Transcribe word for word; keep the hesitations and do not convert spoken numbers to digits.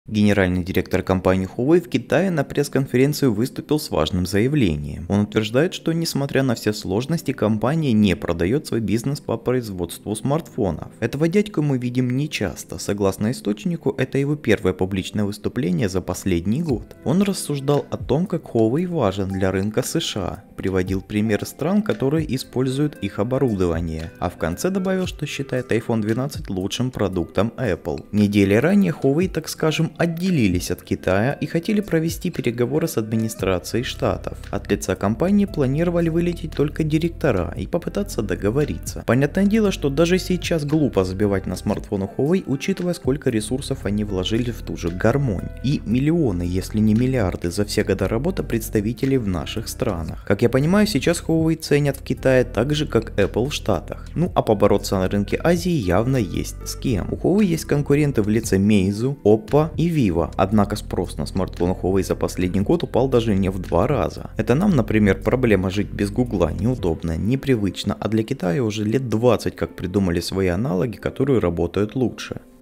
Генеральный директор компании Huawei в Китае на пресс-конференции выступил с важным заявлением. Он утверждает, что несмотря на все сложности, компания не продает свой бизнес по производству смартфонов. Этого дядьку мы видим нечасто. Согласно источнику, это его первое публичное выступление за последний год. Он рассуждал о том, как Huawei важен для рынка США, приводил пример стран, которые используют их оборудование, а в конце добавил, что считает айфон двенадцать лучшим продуктом Apple. Недели ранее Huawei, так скажем, отделились от Китая и хотели провести переговоры с администрацией штатов. От лица компании планировали вылететь только директора и попытаться договориться. Понятное дело, что даже сейчас глупо забивать на смартфоны Huawei, учитывая, сколько ресурсов они вложили в ту же гармонь. И миллионы, если не миллиарды, за все годы работы представителей в наших странах. Как я понимаю, сейчас Huawei ценят в Китае так же, как Apple в Штатах. Ну а побороться на рынке Азии явно есть с кем. У Huawei есть конкуренты в лице Meizu, Oppo и Vivo, однако спрос на смартфоны Huawei за последний год упал даже не в два раза. Это нам, например, проблема жить без Гугла неудобно, непривычно, а для Китая уже лет двадцать как придумали свои аналоги, которые работают лучше.